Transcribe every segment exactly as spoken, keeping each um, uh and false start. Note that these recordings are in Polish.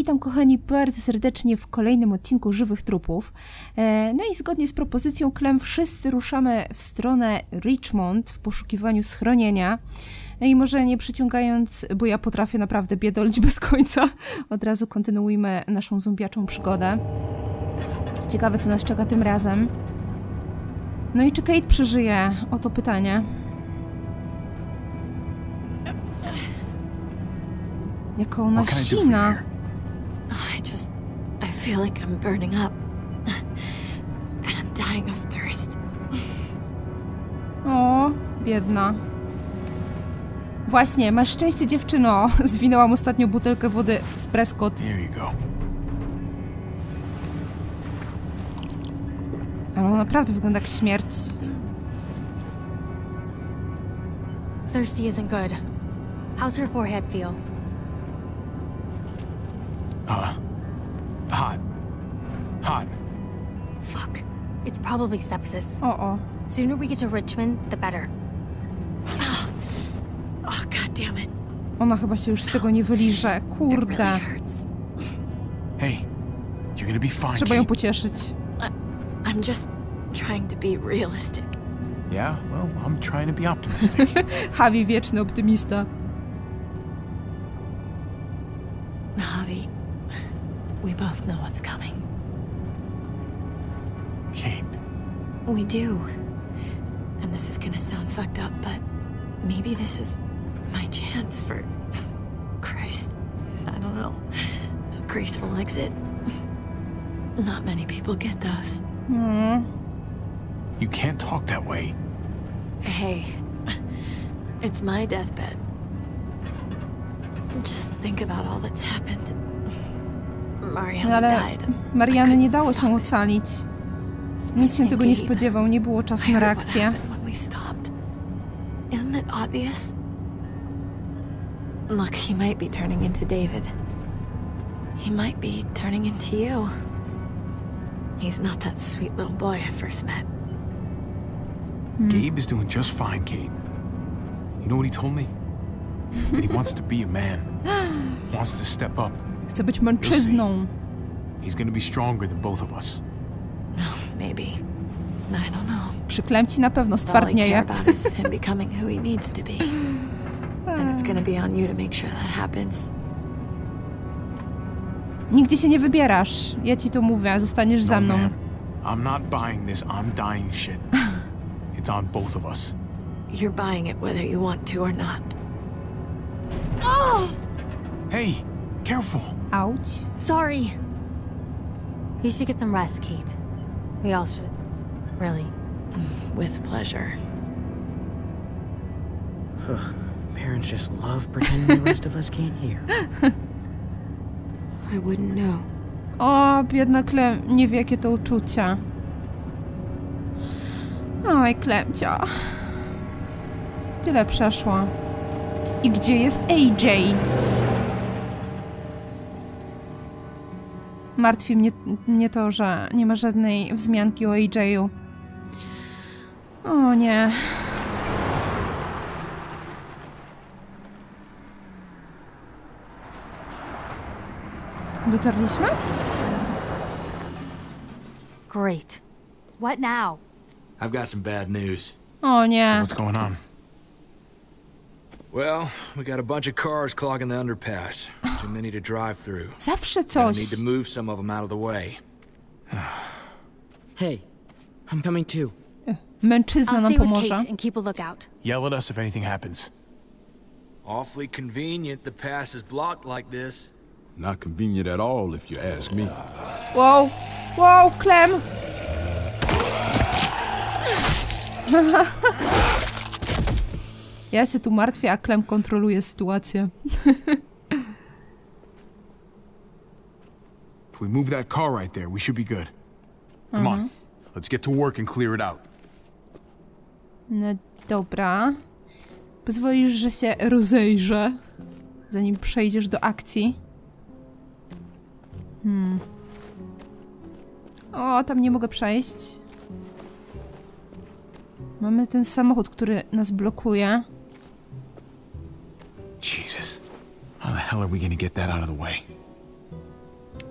witam kochani bardzo serdecznie w kolejnym odcinku Żywych Trupów. No i zgodnie z propozycją Clem wszyscy ruszamy w stronę Richmond w poszukiwaniu schronienia. No i może nie przeciągając, bo ja potrafię naprawdę biedolić bez końca, od razu kontynuujmy naszą zombiaczą przygodę. Ciekawe, co nas czeka tym razem. No i czy Kate przeżyje? Oto pytanie. Jaka ona sina. I just... I feel like I'm burning up. And I'm dying of thirst. O, biedna. Właśnie, masz szczęście, dziewczyno. Zwinęłam ostatnio butelkę wody z Prescott. Here you go. Ale ona naprawdę wygląda jak śmierć. Thirsty isn't good. How's her forehead feel? Uh, hot. Hot. Fuck. It's probably sepsis. O, o. Sooner we get to Richmond, the better. Oh, god damn it. Ona chyba się już z tego nie wyliże. Kurde. It really hurts. Hey, you're gonna be fine. Trzeba ją Kate. pocieszyć. I, I'm just trying to be realistic. Yeah, well, I'm trying to be optimistic. Javi, wieczny optymista. Javi, we both know what's coming. Kate. We do. And this is gonna sound fucked up, but maybe this is my chance for... Christ. I don't know. A graceful exit. Not many people get those. Hmm. You can't talk that way. Hey, it's my deathbed. Just think about all that's happened. Mariana Ale died. Mariany nie dało się ocalić. Nikt się tego nie spodziewał, nie było czasu na reakcję. Isn't it obvious? Look, he might be turning into David. He might be turning into you. He's not that sweet little boy I first met. Hmm. Gabe is doing just fine, Kate. You know what he told me? That he wants to be a man. Wants to step up. Chce być mężczyzną. He's gonna be stronger than both of us. No, maybe. I don't know. Przy Clemci na pewno All I care stwardnieje. about is him becoming who he needs to be. And it's gonna be on you to make sure that happens. Nigdzie się nie wybierasz. Ja ci to mówię, zostaniesz za mną. No, I'm not buying this I'm dying shit. It's on both of us. You're buying it whether you want to or not. Hey, careful. Auć. Sorry. You should get some rest, Kate. We all should. Really. With pleasure. Ugh, parents just love pretending the rest of us can't hear. I wouldn't know. O, biedna Clem, nie wie jakie to uczucia. Oj, Klemcia. Tyle przeszła. I gdzie jest A J? Martwi mnie, mnie to, że nie ma żadnej wzmianki o A J-u. O nie. Dotarliśmy? Great. What now? I've got some bad news. O So nie. what's going on? Well, we got a bunch of cars clogging the underpass. Too many to drive through. Zawsze Gonna coś. need to move some of them out of the way. Hey, I'm coming too. Mężczyzna I'll nam stay with pomoże. Kate and keep a lookout. Yell at us if anything happens. Awfully convenient the pass is blocked like this. Not convenient at all, if you ask me. Wow. Wow, Clem. Ja się tu martwię, a Clem kontroluje sytuację. If we move that car right there, we should be good. Come on. Let's get to work and clear it out. No dobra. Pozwolisz, że się rozejrzę, zanim przejdziesz do akcji. Hmm. O, tam nie mogę przejść. Mamy ten samochód, który nas blokuje. Jesus. How the hell are we gonna get that out of the way?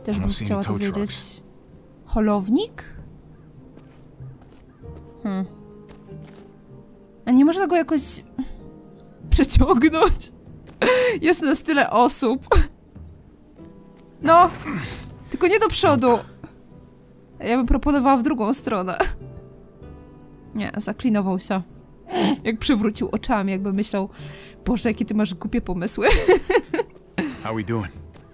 Też bym chciała to wiedzieć. Holownik? Hmm. A nie można go jakoś przeciągnąć? Jest nas tyle osób. No! Tylko nie do przodu. Ja bym proponowała w drugą stronę. Nie, zaklinował się. Jak przywrócił oczami, jakby myślał, Boże, jakie ty masz głupie pomysły. How we doing?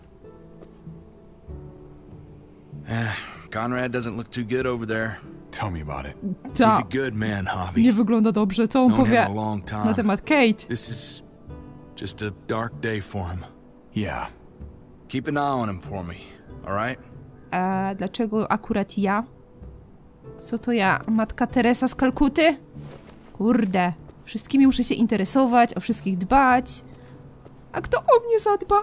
Eh, Conrad doesn't look too good over there. Tell me about it. He's a Ta, good man, Javi. nie wygląda dobrze. Co on Known him powie a long time. na temat Kate? This is just a dark day for him. Yeah. Keep an eye on him for me, all right? A dlaczego akurat ja? Co to ja? Matka Teresa z Kalkuty? Kurde. Wszystkimi muszę się interesować, o wszystkich dbać. A kto o mnie zadba?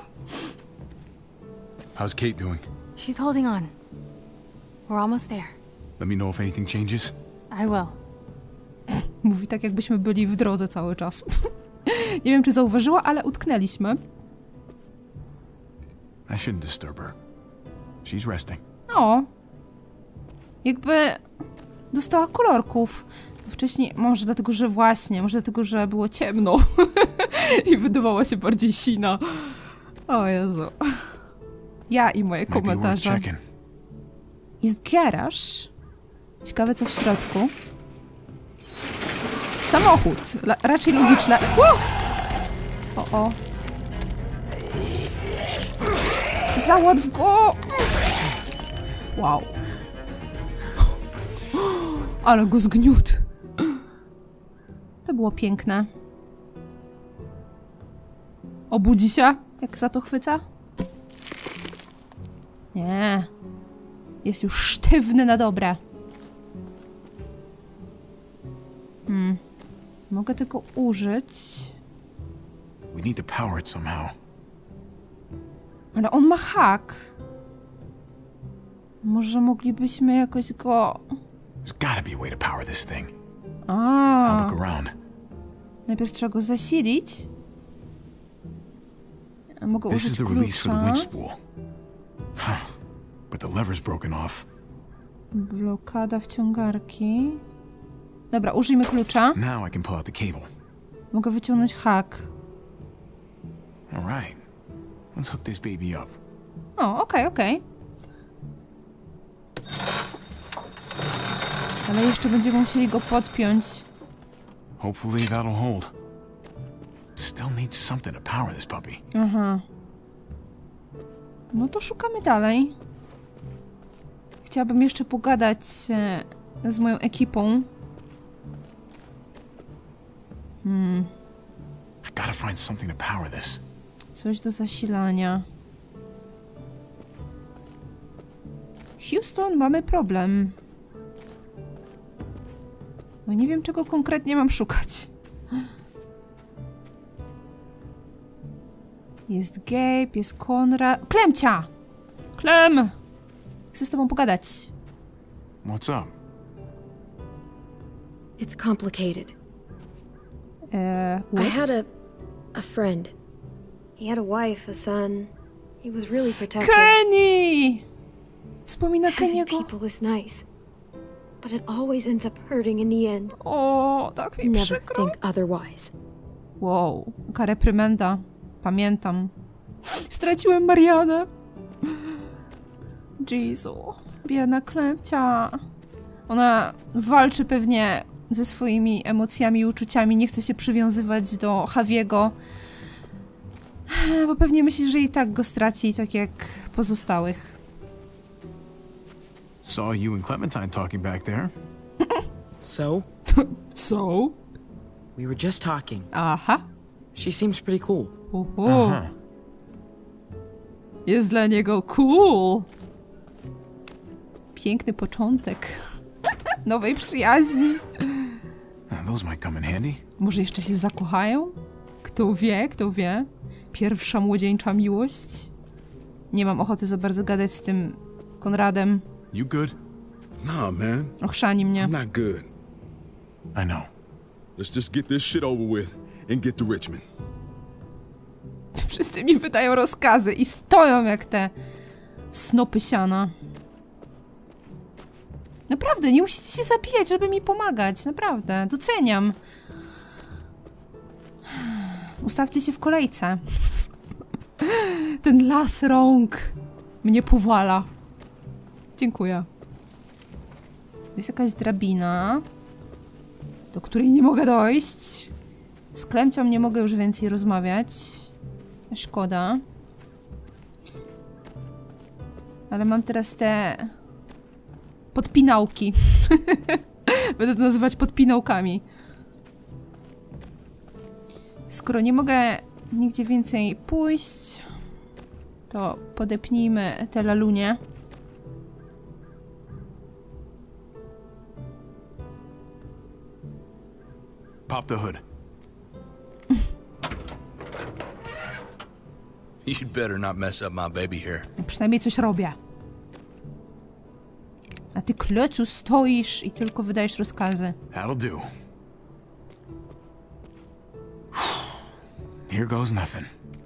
How's Kate doing? She's holding on. We're almost there. Let me know if anything changes. I will. Mówi tak, jakbyśmy byli w drodze cały czas. Nie wiem, czy zauważyła, ale utknęliśmy. I shouldn't disturb her. She's resting. O. Jakby dostała kolorków. Wcześniej, może dlatego, że właśnie, może dlatego, że było ciemno. I wydawała się bardziej sina. O Jezu. Ja i moje Might be worth komentarze. checking. Jest garaż. Ciekawe, co w środku. Samochód. La raczej logiczne. Ło! O, o. Załatw go! Wow. Ale go zgniótł. To było piękne. Obudzi się, jak za to chwyca? Nie. Jest już sztywny na dobre. Hmm. Mogę tego użyć. We need to power it somehow. Ale on ma hak. Może moglibyśmy jakoś go... There's gotta be a way to power this thing. I'll A, look around. najpierw trzeba go zasilić. A mogę This is użyć the release for the klucza. winch spool. Huh. But the lever's broken off. Blokada wciągarki. Dobra, użyjmy klucza. Now I can pull out the cable. Mogę wyciągnąć hak. All right. Let's hook this baby up. O, okej, okay, okej. Okay. Ale jeszcze będziemy musieli go podpiąć. Hopefully that'll hold. Still needs something to power this puppy. Aha. No to szukamy dalej. Chciałabym jeszcze pogadać e, z moją ekipą. Hmm. I gotta find something to power this. Coś do zasilania. Houston, mamy problem. No nie wiem, czego konkretnie mam szukać. Jest Gabe, jest Konrad... Klemcia! Klem! Chcę z tobą pogadać. What's up? It's complicated. Eee, I what? had a a friend. He had a wife, a son. He was really protective. Kenny! Wspomina Having Kenny'ego. people is nice, but it always ends up hurting in the end. O, tak mi Never przykro. think otherwise. Wow, jaka reprymenda. Pamiętam. Straciłem Marianę. Jezu, biedna Klemcia. Ona walczy pewnie ze swoimi emocjami i uczuciami, nie chce się przywiązywać do Javiego, bo pewnie myśli, że i tak go straci, tak jak pozostałych. Saw you and Clementine talking back there. So, So? we were just talking. Aha. She seems pretty cool. Oho. Aha. Jest dla niego cool. Piękny początek nowej przyjaźni. Now, those might come in handy. Może jeszcze się zakochają? Kto wie, kto wie? Pierwsza młodzieńcza miłość? Nie mam ochoty za bardzo gadać z tym Konradem. You good? Nah, man. Ochrzani mnie. I'm not good. I know. Let's just get this shit over with and get to Richmond. Wszyscy mi wydają rozkazy i stoją jak te snopy siana. Naprawdę, nie musicie się zabijać, żeby mi pomagać. Naprawdę, doceniam. Ustawcie się w kolejce. Ten las rąk mnie powala. Dziękuję. Jest jakaś drabina, do której nie mogę dojść. Z Klemcią nie mogę już więcej rozmawiać. Szkoda. Ale mam teraz te podpinałki. Będę to nazywać podpinałkami. Skoro nie mogę nigdzie więcej pójść, to podepnijmy te lalunie. Pop the hood. You'd better not mess up my baby here. Przynajmniej coś robię. A ty, Klecu, stoisz i tylko wydajesz rozkazy. That'll do. Here goes nothing.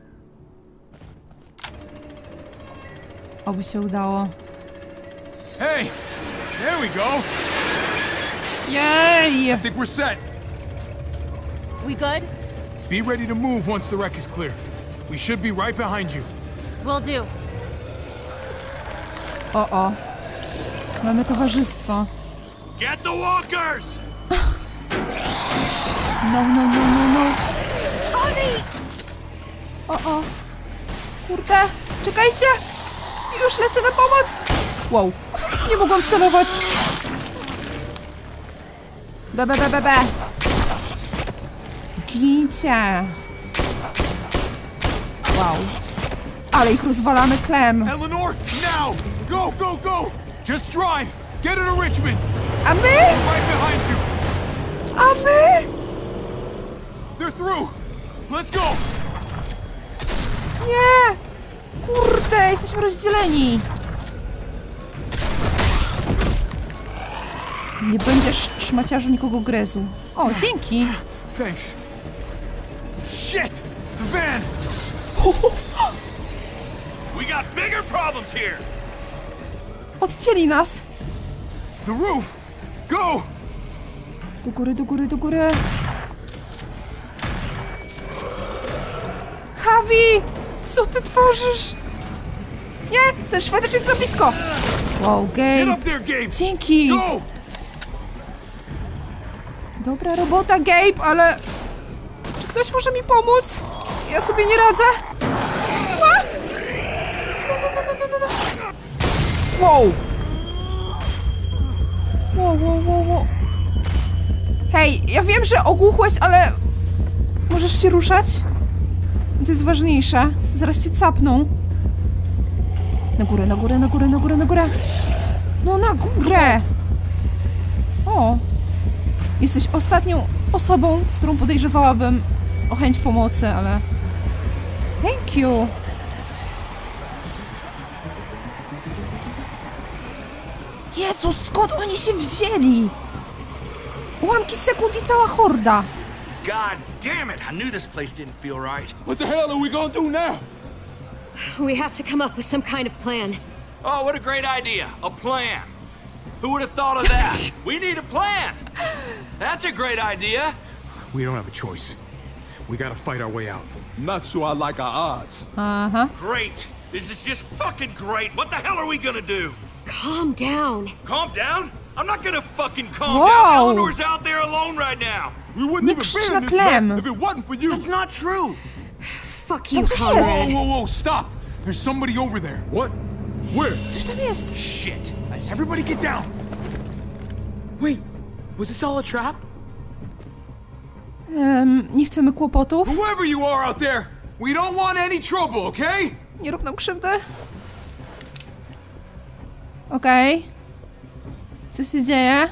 Oby się udało. Hey! There we go! Jej! I think we're set. We good? Be ready to move once the wreck is clear. We should be right behind you. Will do. O, o. Mamy towarzystwo. Get the walkers! No, no, no, no, no. O, o. Kurde, czekajcie! Już lecę na pomoc! Wow, nie mogłam wcelować. Be, be, be, be, be. Gincie. Wow. Ale ich rozwalamy, Clem. Eleanor, now! Go, go, go! Just drive! Get her to Richmond! A my? Right behind you! A my? They're through! Let's go! Nie! Kurde, jesteśmy rozdzieleni. Nie będziesz, szmaciarzu, nikogo gryzł. O, dzięki. Thanks. Shit! The van! We got bigger problems here! Odcięli nas. The roof! Go! Do góry, do góry, do góry. Javi! Co ty tworzysz? Nie! Ten Szwedecz jest za blisko! Wow, Get Gabe! up there, Gabe! Dzięki! Go! Dobra robota, Gabe, ale... Czy ktoś może mi pomóc? Ja sobie nie radzę. A! No, no, no, no, no, no. Wow! Wow, wow, wow, wow. Hej, ja wiem, że ogłuchłeś, ale... Możesz się ruszać? To jest ważniejsze. Zaraz cię capną. Na górę, na górę, na górę, na górę, na górę. No na górę! O! Jesteś ostatnią osobą, którą podejrzewałabym o chęć pomocy, ale... Thank you! Jezus, skąd oni się wzięli? Ułamki sekund i cała horda. God damn it! I knew this place didn't feel right. What the hell are we gonna do now? We have to come up with some kind of plan. Oh, what a great idea! A plan! Who would have thought of that? We need a plan! That's a great idea! We don't have a choice. We gotta fight our way out. Not sure I like our odds. Aha. Great! This is just fucking great! What the hell are we gonna do? Calm down. Calm down? I'm not gonna fucking calm Whoa. down! Eleanor's out there alone right now! We wouldn't Nie even krzycz be na in this Clem. mess if it wasn't for you. That's not true! Fuck you, Tam coś Conrad. jest. Whoa, whoa, whoa, stop! There's somebody over there. What? Where? Coś tam jest. Shit! I see. Everybody get down! Wait, was this all a trap? Um, nie chcemy kłopotów. Whoever you are out there, we don't want any trouble, okay? Nie rób nam krzywdy. Okej. Okay. Co się dzieje?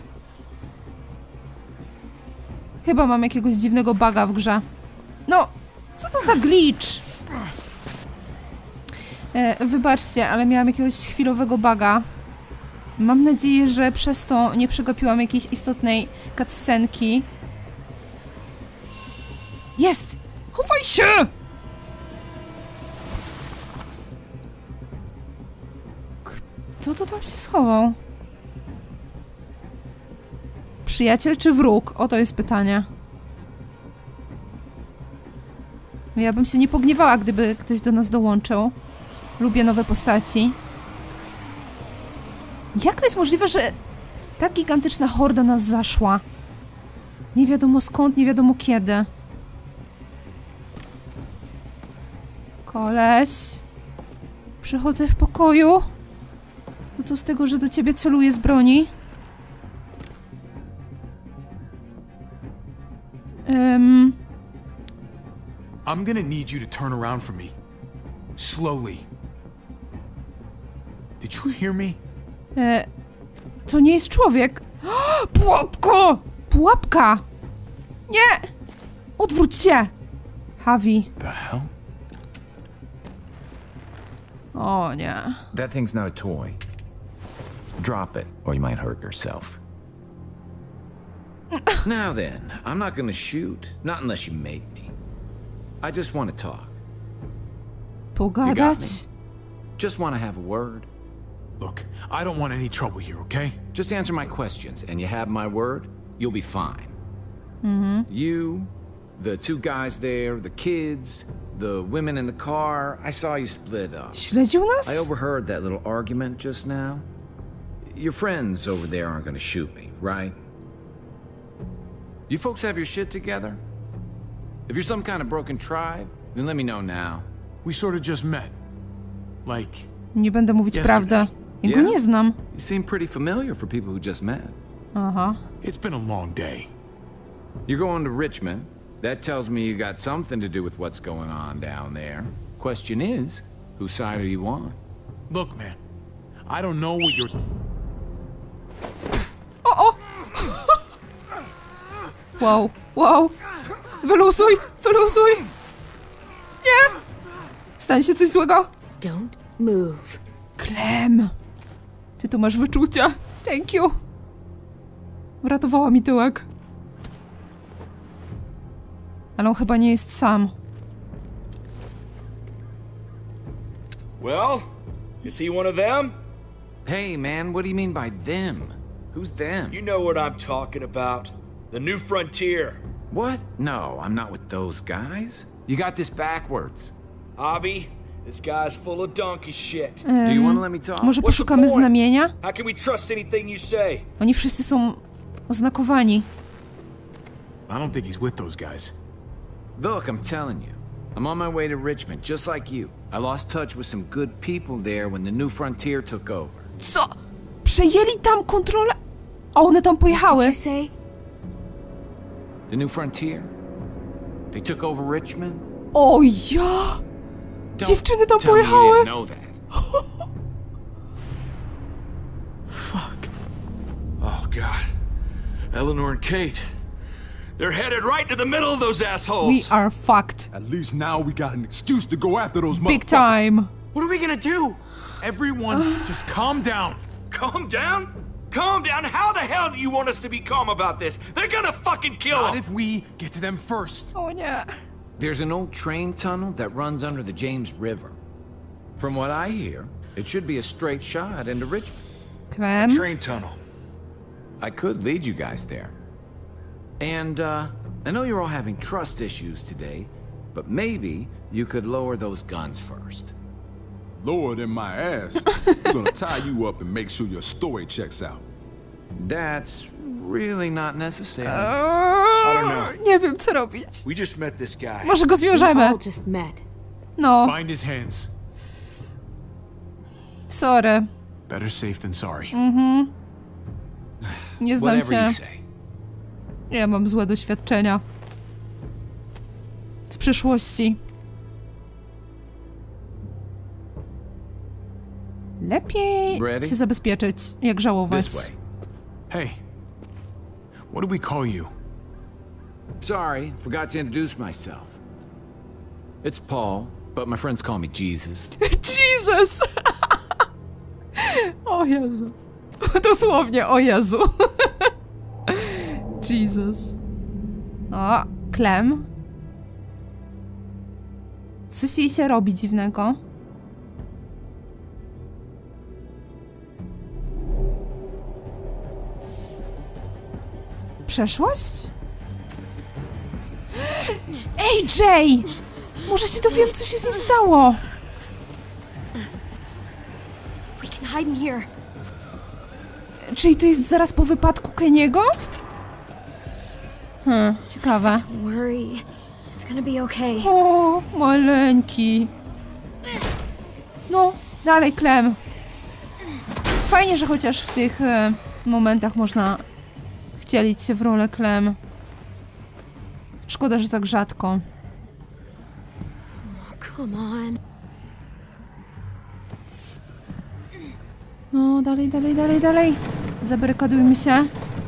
Chyba mam jakiegoś dziwnego buga w grze. No, co to za glitch? E, wybaczcie, ale miałam jakiegoś chwilowego buga. Mam nadzieję, że przez to nie przegapiłam jakiejś istotnej cutscenki. Jest! Chowaj się! Kto to tam się schował? Przyjaciel czy wróg? O, to jest pytanie. Ja bym się nie pogniewała, gdyby ktoś do nas dołączył. Lubię nowe postaci. Jak to jest możliwe, że tak gigantyczna horda nas zaszła? Nie wiadomo skąd, nie wiadomo kiedy. Koleś. Przychodzę w pokoju. To co z tego, że do ciebie celuję z broni? Um. I'm gonna need you to turn around for me. Slowly. Did you hear me? E, to nie jest człowiek. Pułapko! Pułapka! Nie! Odwróć się! Javi. The hell? O nie. That thing's not a toy. Drop it, or you might hurt yourself. Now then, I'm not gonna shoot, not unless you make me. I just want to talk. Pogadać? Just want to have a word. Look, I don't want any trouble here, okay? Just answer my questions, and you have my word, you'll be fine. Mhm. You, the two guys there, the kids, the women in the car, I saw you split up. Śledził nas? I overheard that little argument just now. Your friends over there aren't gonna shoot me, right? You folks have your shit together? If you're some kind of broken tribe, then let me know now. We sort of just met. Like, Nie będę mówić Yesterday. prawdę. Ja go Yeah? nie znam. You seem pretty familiar for people who just met. Aha. it's been a long day. You're going to Richmond. That tells me you got something to do with what's going on down there. Question is, whose side are you on? Look, man, I don't know what you're... O, o! Wow, wow! Wyluzuj, wyluzuj! Nie! Stanie się coś złego? Don't move. Clem! Ty tu masz wyczucia. Thank you. Uratowała mi tyłek. Ale on chyba nie jest sam. Well, is he one of them? Hey, man, what do you mean by them? Who's them? You know what I'm talking about. The New Frontier. What? No, I'm not with those guys. You got this backwards. Javi, this guy's full of donkey shit. Do you want to let me talk? Może What's the poszukamy point? znamienia? How can we trust anything you say? Oni wszyscy są oznakowani. I don't think he's with those guys. Look, I'm telling you. I'm on my way to Richmond, just like you. I lost touch with some good people there when the New Frontier took over. Co? Przejęli tam kontrolę? A one tam Did pojechały? you say? The New Frontier? They took over Richmond? O ja! Don't Dziewczyny tam tell me you pojechały! didn't know that. Fuck. Oh, God. Eleanor and Kate. They're headed right to the middle of those assholes. We are fucked. At least now we got an excuse to go after those Big motherfuckers. time. What are we gonna do? Everyone, just calm down. Calm down? Calm down? How the hell do you want us to be calm about this? They're gonna fucking kill Not him! if we get to them first. O nie. There's an old train tunnel that runs under the James River. From what I hear, it should be a straight shot into Richmond. Clem? Train tunnel. I could lead you guys there. And, uh, I know you're all having trust issues today, but maybe you could lower those guns first. Lower than my ass. I'm gonna tie you up and make sure your story checks out. That's really not necessary. I don't know. Nie wiem, co robić. We just met this guy. Może go We zwiążemy. all just met. No, Bind his hands. sorry. Better safe than sorry. Nie znam Whatever cię. you say. Ja mam złe doświadczenia. Z przeszłości. Lepiej Ready? się zabezpieczyć, jak żałować. This way. Hey, what do we call you? Sorry, forgot to introduce myself. It's Paul, but my friends call me Jesus. Jesus! O Jezu. Dosłownie, o Jezu. Jesus. O, Clem. Coś jej się robi dziwnego. przeszłość? Ej, Jay! Może się dowiem, co się z nim stało. We can hide in here. Czyli to jest zaraz po wypadku Keniego? Hmm, ciekawe. Don't worry. It's gonna be okay. O, maleńki. No, dalej, Clem. Fajnie, że chociaż w tych e, momentach można wcielić się w rolę Clem. Szkoda, że tak rzadko. Come on. No, dalej, dalej, dalej, dalej. Zabarykadujmy się.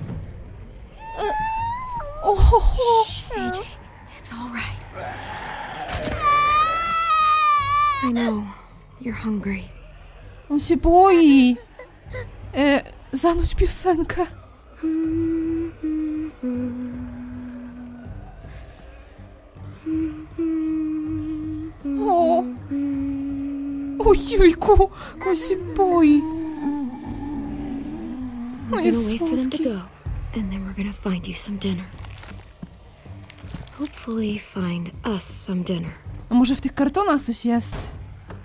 Ohoho. A J, it's all right. I know. You're hungry. On się boi. E, zanudź piosenkę. O. Ojejku, on się boi. On We're jest gonna wait for them to słodki. go, and then we're gonna find you some dinner. Hopefully find us some dinner. A może w tych kartonach coś jest?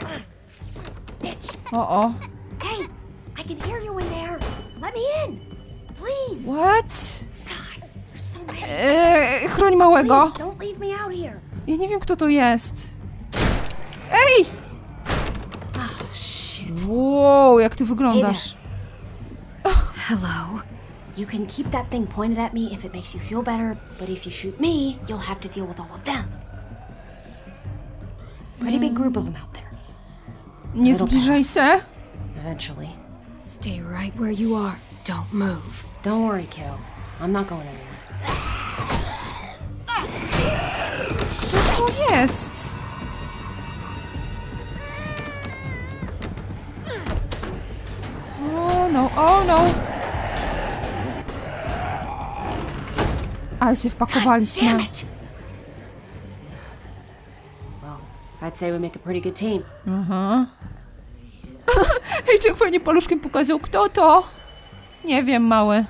O, o. Hey, I can hear you in there. Let me in, please. What? God, you're so messy. Eee, chroń małego. Please, don't leave me out here. Ja nie wiem, kto to jest. Ej! Oh shit. Wow, jak ty wyglądasz. Hello. You can keep that thing pointed at me if it makes you feel better, but if you shoot me, you'll have to deal with all of them. Pretty big group of them out there. Nie zbliżaj się. Eventually. Stay right where you are. Don't move. Don't worry, kiddo. I'm not going anywhere. Co to jest? O no, o no. Ale się wpakowaliśmy. Damn it! Well, I'd say we make a pretty good team. Aha. Hej, jak fajnie paluszkiem pokazał, kto to? Nie wiem, mały.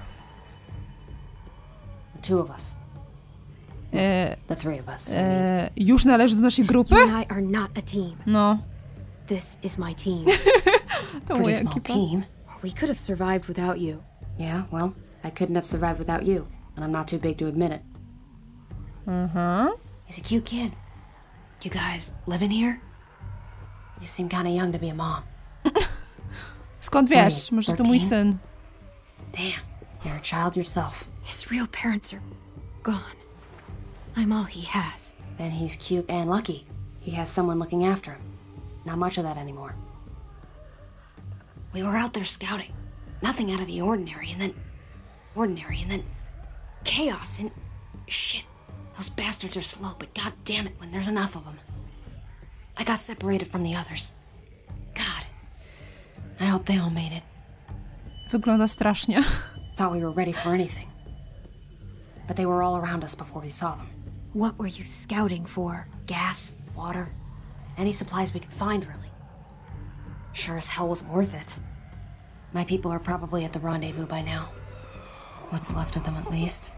The two of us. E, The three of us. e, już należy do naszej grupy? You and I are not a team. No. This is my team. To Pretty moja small ekipa. team. We could have survived without you. Yeah, well, I couldn't have survived without you, and I'm not too big to admit it. Aha. He's a cute kid. You guys living here? You seem kind of young to be a mom. Skąd wiesz? Może to mój syn. Damn, you're a child yourself. His real parents are gone. I'm all he has. Then he's cute and lucky. He has someone looking after him. Not much of that anymore. We were out there scouting. Nothing out of the ordinary, and then... Ordinary, and then... Chaos, and... Shit. Those bastards are slow, but god damn it when there's enough of them. I got separated from the others. God. I hope they all made it. Wygląda strasznie. Thought we were ready for anything. But they were all around us before we saw them. What were you scouting for? Gas, water, any supplies we could find, really. Sure as hell wasn't worth it. My people are probably at the rendezvous by now. What's left of them, at least.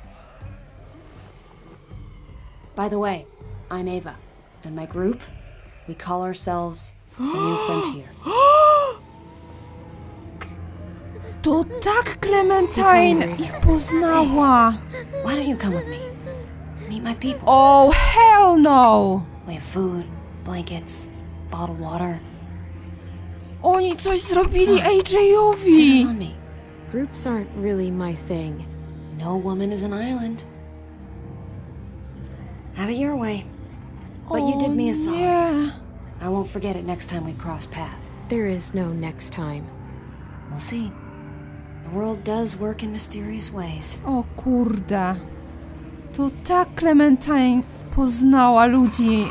By the way, I'm Ava, and my group, we call ourselves the New Frontier. To tak Clementine ich poznała. Why don't you come with me? Meet my people. Oh, hell no! We have food, blankets, bottled water. Oni coś zrobili A Depends J-owi. on me. Groups aren't really my thing. No woman is an island. Have it your way. But you did me a solid. Nie. I won't forget it next time we cross paths. There is no next time. We'll see. The world does work in mysterious ways. O kurde. To tak Clementine poznała ludzi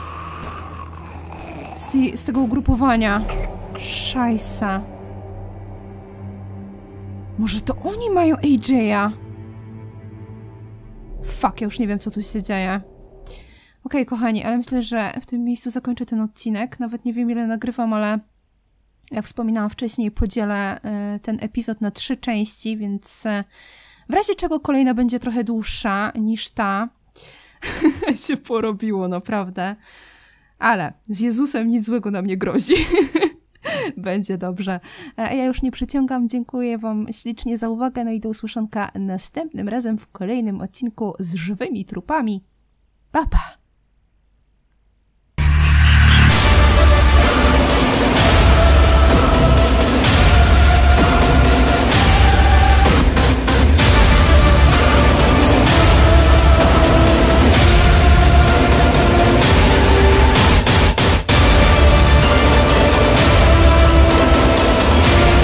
z, tej, z tego ugrupowania. Szajsa. Może to oni mają A J-a? Fuck, ja już nie wiem, co tu się dzieje. Okej, okay, kochani, ale myślę, że w tym miejscu zakończę ten odcinek. Nawet nie wiem, ile nagrywam, ale jak wspominałam wcześniej, podzielę y, ten epizod na trzy części, więc y, W razie czego kolejna będzie trochę dłuższa niż ta. się porobiło, naprawdę. Ale z Jezusem nic złego nam nie grozi. Będzie dobrze. A ja już nie przeciągam. Dziękuję wam ślicznie za uwagę. No i do usłyszonka następnym razem w kolejnym odcinku z żywymi trupami. Pa, pa!